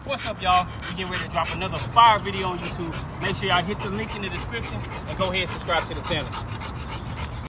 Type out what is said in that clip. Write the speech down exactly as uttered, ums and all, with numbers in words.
What's up, y'all? We getting ready to drop another fire video on YouTube. Make sure y'all hit the link in the description and go ahead and subscribe to the channel.